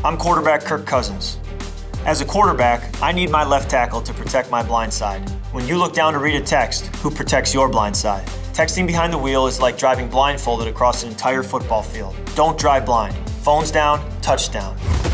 I'm quarterback Kirk Cousins. As a quarterback, I need my left tackle to protect my blind side. When you look down to read a text, who protects your blind side? Texting behind the wheel is like driving blindfolded across an entire football field. Don't drive blind. Phones down, touchdown.